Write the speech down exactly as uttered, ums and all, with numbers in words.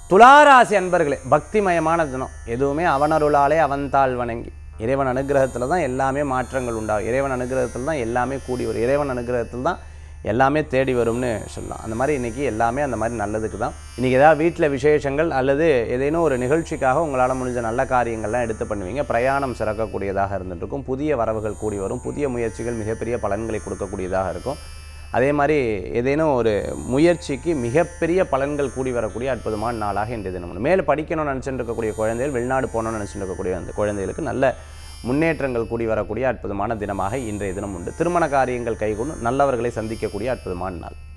துளாராசி அன்பர்களே, பக்திமயமான தினம். எதுவுமே அவனருளாலே அவன்தாள் வணங்கி, இறைவன் அனுகிரகத்தில் தான் எல்லாமே மாற்றங்கள் உண்டாகும். இறைவன் அனுகிரகத்தில் தான் எல்லாமே கூடி வரும். இறைவன் அனுகிரகத்தில் தான் எல்லாமே தேடி வரும்னு சொல்லலாம். அந்த மாதிரி இன்றைக்கி எல்லாமே அந்த மாதிரி நல்லதுக்கு தான். இன்றைக்கி ஏதாவது வீட்டில் விசேஷங்கள் அல்லது ஏதேனும் ஒரு நிகழ்ச்சிக்காக உங்களால் முடிஞ்ச நல்ல காரியங்கள்லாம் எடுத்து பண்ணுவீங்க. பிரயாணம் சிறக்கக்கூடியதாக இருந்துகிட்ருக்கும். புதிய வரவுகள் கூடி வரும். புதிய முயற்சிகள் மிகப்பெரிய பலன்களை கொடுக்கக்கூடியதாக இருக்கும். அதே மாதிரி ஏதேனும் ஒரு முயற்சிக்கு மிகப்பெரிய பலன்கள் கூடி வரக்கூடிய அற்புதமான நாளாக இன்றைய தினம். மேலே படிக்கணும்னு நினச்சிட்டு இருக்கக்கூடிய குழந்தைகள், வெளிநாடு போகணும்னு நினச்சிட்டு இருக்கக்கூடிய அந்த குழந்தைகளுக்கு நல்ல முன்னேற்றங்கள் கூடி வரக்கூடிய அற்புதமான தினமாக இன்றைய தினம் உண்டு. திருமண காரியங்கள் கைகொண்டு நல்லவர்களை சந்திக்கக்கூடிய அற்புதமான நாள்.